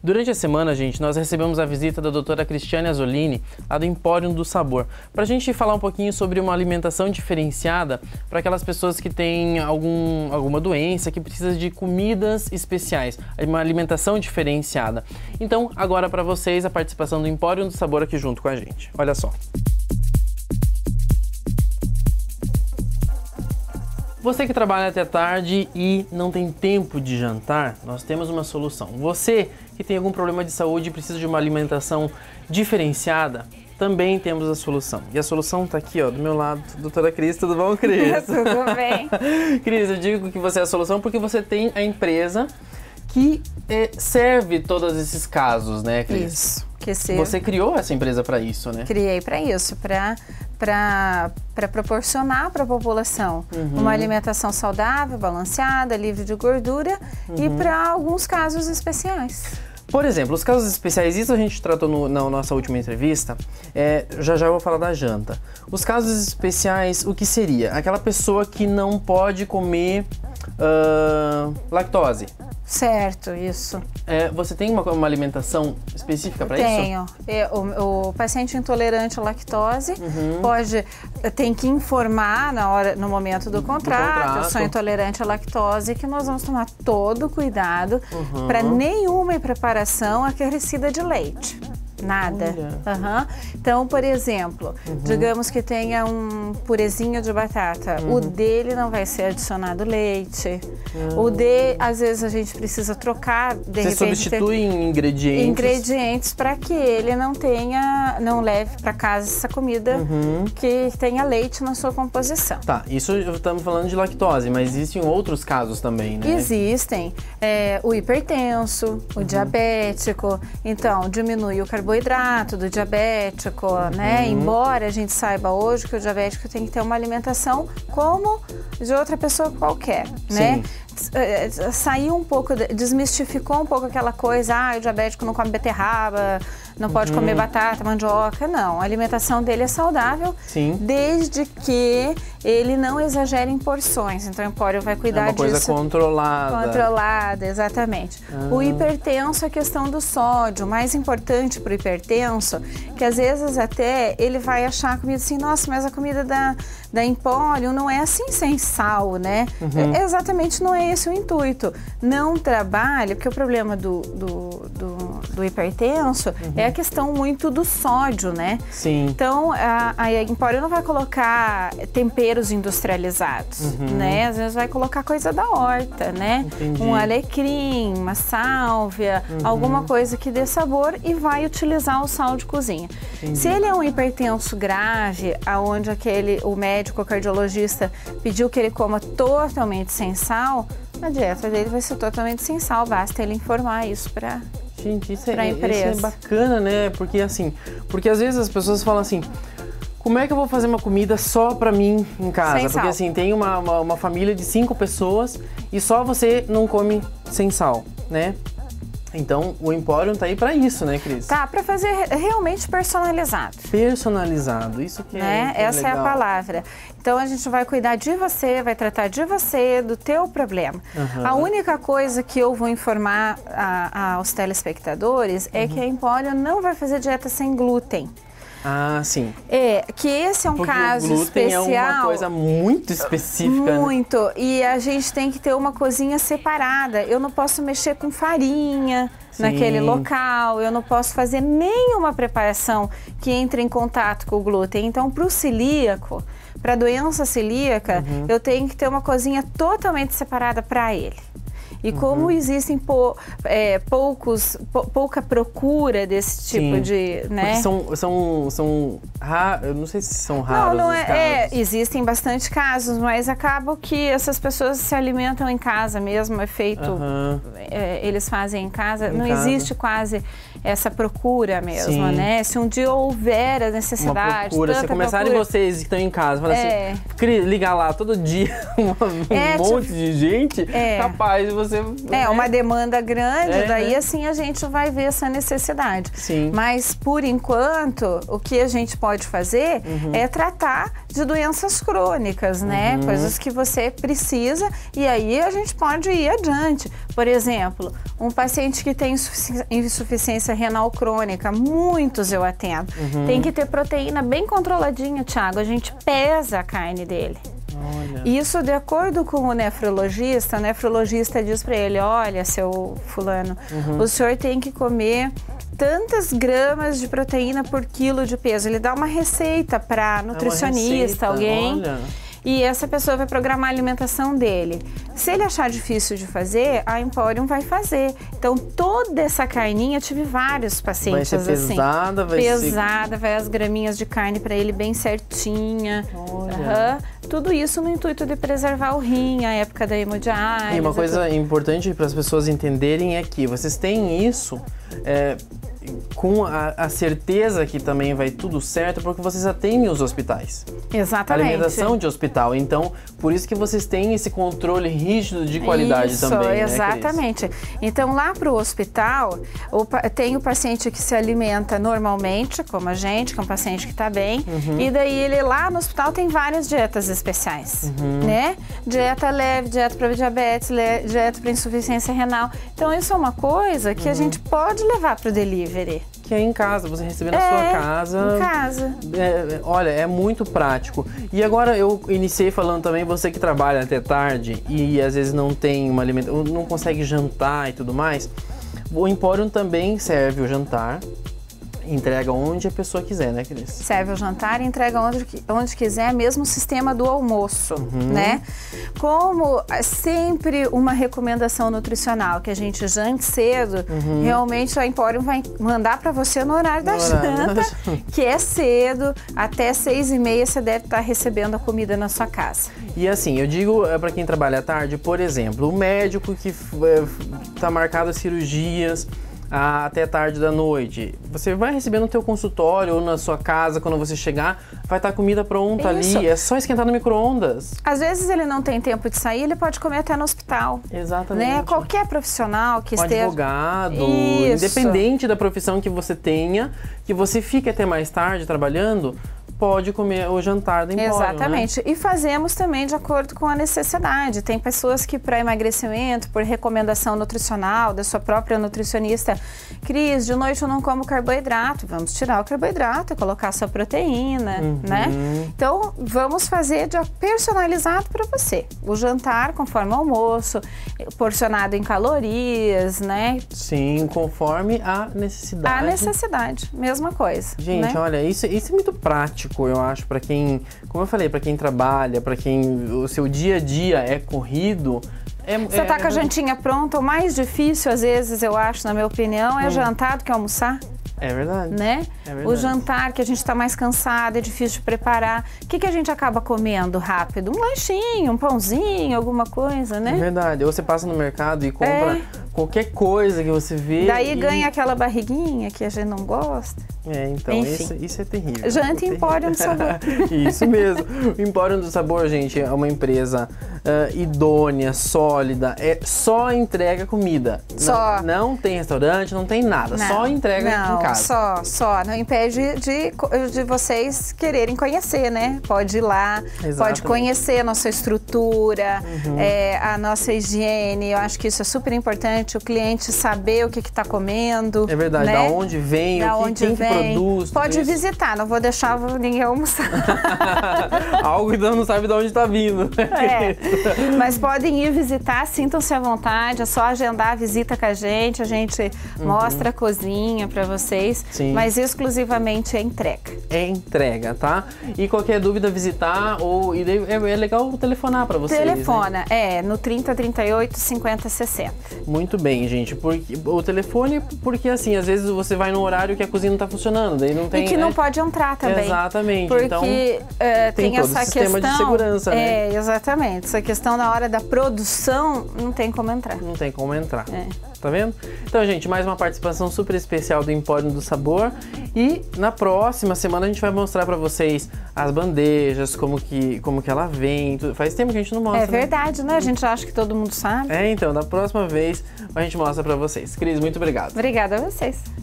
Durante a semana, gente, nós recebemos a visita da doutora Cristiane Azzolini, lá do Empório do Sabor, para a gente falar um pouquinho sobre uma alimentação diferenciada para aquelas pessoas que têm alguma doença, que precisa de comidas especiais, uma alimentação diferenciada. Então, agora para vocês, a participação do Empório do Sabor aqui junto com a gente. Olha só. Você que trabalha até tarde e não tem tempo de jantar, nós temos uma solução. Você que tem algum problema de saúde e precisa de uma alimentação diferenciada, também temos a solução. E a solução está aqui, ó, do meu lado. Doutora Cris, tudo bom, Cris? Tudo bem. Cris, eu digo que você é a solução porque você tem a empresa que serve todos esses casos, né, Cris? Isso. Você criou essa empresa para isso, né? Criei para isso, para proporcionar para a população uma alimentação saudável, balanceada, livre de gordura e para alguns casos especiais. Por exemplo, os casos especiais, isso a gente tratou na nossa última entrevista, já eu vou falar da janta. Os casos especiais, o que seria? Aquela pessoa que não pode comer lactose. Certo, isso. Você tem uma alimentação específica para isso? Tenho. O paciente intolerante à lactose tem que informar no momento do contrato. Eu sou intolerante à lactose, que nós vamos tomar todo o cuidado para nenhuma preparação acrescida de leite. Nada. Então, por exemplo, digamos que tenha um purezinho de batata. O dele não vai ser adicionado leite. Às vezes a gente precisa trocar, de repente. Você substitui ingredientes para que ele não leve para casa essa comida que tenha leite na sua composição. Tá, isso estamos falando de lactose, mas existem outros casos também, né? Existem. O hipertenso, o diabético. Então, diminui o carboidrato do diabético, né? Embora a gente saiba hoje que o diabético tem que ter uma alimentação como de outra pessoa qualquer, né? Saiu um pouco, desmistificou um pouco aquela coisa, o diabético não come beterraba, não pode comer batata, mandioca. Não, a alimentação dele é saudável, desde que ele não exagere em porções. Então o Empório vai cuidar disso. É uma coisa controlada. Controlada, exatamente. O hipertenso é a questão do sódio. O mais importante para o hipertenso, que às vezes até ele vai achar a comida assim, nossa, mas a comida da Empório não é assim sem sal, né? Exatamente, não é esse o intuito. Não trabalhe, porque o problema do hipertenso é a questão muito do sódio, né? Sim. Então, a Empório não vai colocar temperos industrializados, né? Às vezes vai colocar coisa da horta, né? Entendi. Um alecrim, uma sálvia, alguma coisa que dê sabor e vai utilizar o sal de cozinha. Entendi. Se ele é um hipertenso grave, aonde o médico, o cardiologista pediu que ele coma totalmente sem sal, a dieta dele vai ser totalmente sem sal, basta ele informar isso para Gente, isso é bacana, né? Porque às vezes as pessoas falam assim, como é que eu vou fazer uma comida só pra mim em casa? Sem porque sal. assim, tem uma família de 5 pessoas e só você não come sem sal, né? Então, o Empório tá aí pra isso, né, Cris? Tá, pra fazer realmente personalizado. Personalizado, isso que né? legal. Essa é a palavra. Então, a gente vai cuidar de você, vai tratar de você, do teu problema. A única coisa que eu vou informar aos telespectadores é que a Empório não vai fazer dieta sem glúten. Ah, sim. Que esse é um porque caso o glúten especial. É uma coisa muito específica. Muito. Né? E a gente tem que ter uma cozinha separada. Eu não posso mexer com farinha naquele local. Eu não posso fazer nenhuma preparação que entre em contato com o glúten. Então, para o celíaco, para a doença celíaca, eu tenho que ter uma cozinha totalmente separada para ele. E como existem pouca procura desse tipo de, né? Eu não sei se são raros os casos. Existem bastante casos, mas acaba que essas pessoas se alimentam em casa mesmo, é feito, eles fazem em casa, não existe quase essa procura mesmo, né? Se um dia houver a necessidade, se começarem vocês que estão em casa, falar assim, ligar lá todo dia um monte de gente, capaz de você você... uma demanda grande, daí né? assim a gente vai ver essa necessidade. Sim. Mas, por enquanto, o que a gente pode fazer é tratar de doenças crônicas, né? Coisas que você precisa e aí a gente pode ir adiante. Por exemplo, um paciente que tem insuficiência renal crônica, muitos eu atendo, tem que ter proteína bem controladinha, Thiago. A gente pesa a carne dele. Olha. Isso de acordo com o nefrologista diz para ele, olha, seu fulano, o senhor tem que comer tantas gramas de proteína por quilo de peso. Ele dá uma receita para nutricionista, alguém. Olha. E essa pessoa vai programar a alimentação dele. Se ele achar difícil de fazer, a Emporium vai fazer. Então, toda essa carninha, eu tive vários pacientes vai ser pesada, assim. Pesada, vai as graminhas de carne para ele bem certinha. Olha. Tudo isso no intuito de preservar o rim, a época da hemodiálise. E uma coisa importante para as pessoas entenderem é que vocês têm isso com a certeza que também vai tudo certo, porque vocês atendem os hospitais. Exatamente. Alimentação de hospital. Então, por isso que vocês têm esse controle rígido de qualidade também, exatamente. Né, Cris? Então, lá para o hospital, tem o paciente que se alimenta normalmente, como a gente, que é um paciente que está bem, e daí ele lá no hospital tem várias dietas especiais, né? Dieta leve, dieta para diabetes, dieta para insuficiência renal. Então, isso é uma coisa que a gente pode levar para o delivery. Que é em casa, você receber na sua casa. Em casa. Olha, é muito prático. E agora eu iniciei falando também, você que trabalha até tarde e às vezes não tem uma alimentação, não consegue jantar e tudo mais, o Emporium também serve o jantar. Entrega onde a pessoa quiser, né, Cris? Serve o jantar e entrega onde quiser, mesmo o sistema do almoço, né? Como sempre uma recomendação nutricional, que a gente jante cedo, realmente a Emporium vai mandar para você no horário da janta, que é cedo, até 6h30 você deve estar recebendo a comida na sua casa. E assim, eu digo para quem trabalha à tarde, por exemplo, o médico que está marcado as cirurgias, até tarde da noite. Você vai receber no teu consultório ou na sua casa, quando você chegar, vai estar a comida pronta ali, é só esquentar no micro-ondas. Às vezes ele não tem tempo de sair, ele pode comer até no hospital. Exatamente. Né? Qualquer profissional que esteja... advogado, independente da profissão que você tenha, que você fique até mais tarde trabalhando, pode comer o jantar da Emporium. Exatamente. Né? E fazemos também de acordo com a necessidade. Tem pessoas que para emagrecimento, por recomendação nutricional da sua própria nutricionista, Cris, de noite eu não como carboidrato. Vamos tirar o carboidrato e colocar a sua proteína, né? Então, vamos fazer personalizado para você. O jantar conforme o almoço, porcionado em calorias, né? Sim, conforme a necessidade. A necessidade, mesma coisa. Gente, né? olha, isso é muito prático. Eu acho, para quem, como eu falei, para quem trabalha, para quem o seu dia a dia é corrido. Você tá com a jantinha pronta, o mais difícil, às vezes, eu acho, na minha opinião, é jantar do que almoçar. É verdade. Né? É verdade. O jantar, que a gente está mais cansado, é difícil de preparar. O que a gente acaba comendo rápido? Um lanchinho, um pãozinho, alguma coisa, né? É verdade. Ou você passa no mercado e compra qualquer coisa que você vê. Daí ganha aquela barriguinha que a gente não gosta. Então, isso é terrível. Janta Emporium do Sabor. Isso mesmo. O Emporium do Sabor, gente, é uma empresa idônea, sólida, só entrega comida. Só. Não tem restaurante, não tem nada, só entrega em casa. Só. Não impede de vocês quererem conhecer, né? Pode ir lá, pode conhecer a nossa estrutura, a nossa higiene. Eu acho que isso é super importante, o cliente saber o que está comendo. É verdade, né? da onde vem, quem que produz. Pode visitar, não vou deixar ninguém almoçar. Algo que não sabe de onde está vindo. Mas podem ir visitar, sintam-se à vontade, é só agendar a visita com a gente mostra a cozinha para vocês, mas exclusivamente é entrega. É entrega, tá? E qualquer dúvida, visitar é legal telefonar para vocês. Telefona, né? No 30 38 50 60. Muito bem, gente. O telefone, porque assim, às vezes você vai no horário que a cozinha não tá funcionando, daí não tem... E que não pode entrar também. Exatamente. Porque então, tem todo essa sistema questão... de segurança, né? Exatamente. Essa questão na hora da produção, não tem como entrar. Não tem como entrar. tá vendo? Então, gente, mais uma participação super especial do Empório do Sabor. E na próxima semana a gente vai mostrar pra vocês as bandejas, como que ela vem. Faz tempo que a gente não mostra, É verdade, né? A gente acha que todo mundo sabe. Então, da próxima vez a gente mostra pra vocês. Cris, muito obrigado. Obrigada a vocês.